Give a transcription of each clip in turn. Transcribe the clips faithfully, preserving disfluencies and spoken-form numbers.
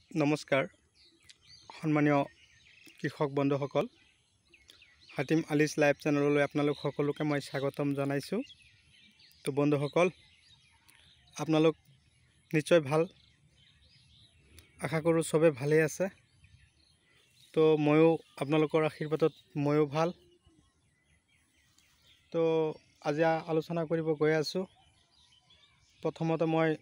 নমস্কাৰ সন্মানীয় কৃষক বন্ধুসকল, হাতিম আলিজ লাইভ চেনেললৈ আপোনালোক সকলোকে মই স্বাগতম জনাইছোঁ। তো বন্ধুসকল, আপোনালোক নিশ্চয় ভাল, আশা কৰোঁ চবে ভালেই আছে। তো ময়ো আপোনালোকৰ আশীৰ্বাদত ময়ো ভাল। তো আজি আলোচনা কৰিব গৈ আছোঁ। প্ৰথমতে মই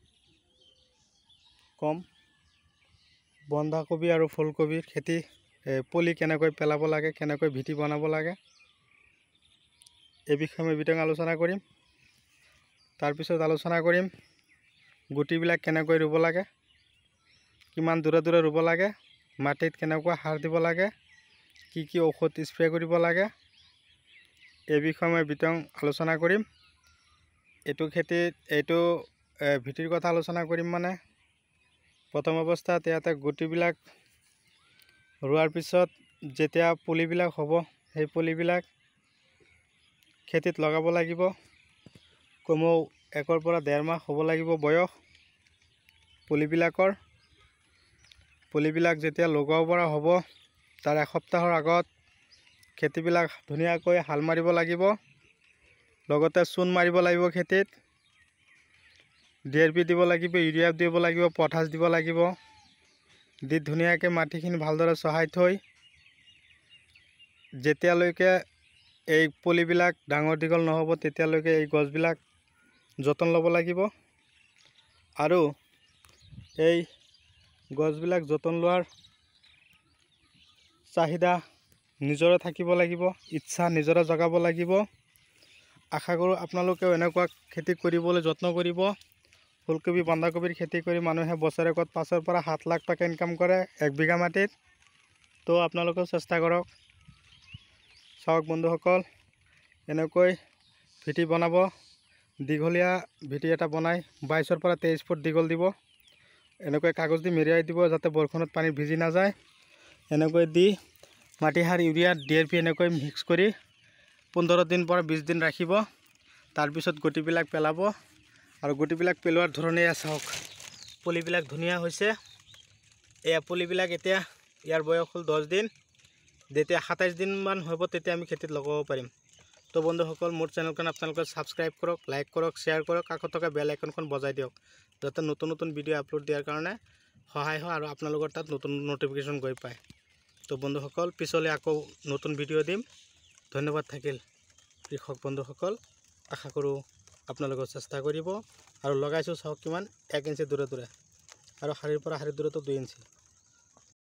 কম বন্ধাকবি আৰু ফুলকবিৰ খেতি পলি কেনেকৈ পেলাব লাগে, কেনেকৈ ভিটি বনাব লাগে, এই বিষয়ে মই বিতং আলোচনা কৰিম। তাৰপিছত আলোচনা কৰিম গুটিবিলাক কেনেকৈ ৰুব লাগে, কিমান দূৰে দূৰে ৰুব লাগে, মাটিত কেনেকুৱা সাৰ দিব লাগে, কি কি ঔষধ স্প্ৰে কৰিব লাগে, এই বিষয়ে মই বিতং আলোচনা কৰিম। এইটো খেতিত এইটো ভিটিৰ কথা আলোচনা কৰিম। মানে প্ৰথম অৱস্থাত ইয়াতে গুটিবিলাক ৰোৱাৰ পিছত যেতিয়া পুলিবিলাক হ'ব, সেই পুলিবিলাক খেতিত লগাব লাগিব। কমেও একৰ পৰা ডেৰ মাহ হ'ব লাগিব বয়স পুলিবিলাকৰ। পুলিবিলাক যেতিয়া লগাব পৰা হ'ব, তাৰ এসপ্তাহৰ আগত খেতিবিলাক ধুনীয়াকৈ হাল মাৰিব লাগিব, লগতে চূণ মাৰিব লাগিব। খেতিত ডি আৰ পি দিব লাগিব, ইউৰিয়া দিব লাগিব, পটাছ দিব লাগিব। দি ধুনীয়াকৈ মাটিখিনি ভালদৰে চহাই থৈ যেতিয়ালৈকে এই পুলিবিলাক ডাঙৰ দীঘল নহ'ব তেতিয়ালৈকে এই গছবিলাক যতন ল'ব লাগিব। আৰু এই গছবিলাক যতন লোৱাৰ চাহিদা নিজৰে থাকিব লাগিব, ইচ্ছা নিজৰে জগাব লাগিব। আশা কৰোঁ আপোনালোকেও এনেকুৱা খেতি কৰিবলৈ যত্ন কৰিব। ফুলকবি বন্ধাকবিৰ খেতি কৰি মানুহে বছৰেকত পাঁচৰ পৰা সাত লাখ টকা ইনকাম কৰে এক বিঘা মাটিত। তো আপোনালোকেও চেষ্টা কৰক। চাওক বন্ধুসকল, এনেকৈ ভিটি বনাব। দীঘলীয়া ভিটি এটা বনাই বাইছৰ পৰা তেইছ ফুট দীঘল দিব। এনেকৈ কাগজ দি মেৰিয়াই দিব যাতে বৰষুণত পানী ভিজি নাযায়। এনেকৈ দি মাটি সাৰ, ইউৰিয়া, ডি আৰ পি এনেকৈ মিক্স কৰি পোন্ধৰ দিন পৰা বিছ দিন ৰাখিব। তাৰপিছত গুটিবিলাক পেলাব। আৰু গুটিবিলাক পেলোৱাৰ ধৰণে চাওক, পুলিবিলাক ধুনীয়া হৈছে। এয়া পুলিবিলাক এতিয়া ইয়াৰ বয়স হ'ল দহ দিন। যেতিয়া সাতাইছ দিনমান হ'ব তেতিয়া আমি খেতিত লগাব পাৰিম। তো বন্ধুসকল, মোৰ চেনেলখন আপোনালোকে ছাবস্ক্ৰাইব কৰক, লাইক কৰক, শ্বেয়াৰ কৰক, কাষত থকা বেল আইকনখন বজাই দিয়ক, যাতে নতুন নতুন ভিডিঅ' আপলোড দিয়াৰ কাৰণে সহায় হয় আৰু আপোনালোকৰ তাত নতুন নটিফিকেশ্যন গৈ পায়। তো বন্ধুসকল, পিছলৈ আকৌ নতুন ভিডিঅ' দিম। ধন্যবাদ থাকিল কৃষক বন্ধুসকল। আশা কৰোঁ আপোনালোকে চেষ্টা কৰিব। আৰু লগাইছোঁ চাওক কিমান, এক ইঞ্চি দূৰে দূৰে, আৰু শাৰীৰ পৰা শাৰীৰ দূৰত্ব দুই ইঞ্চি।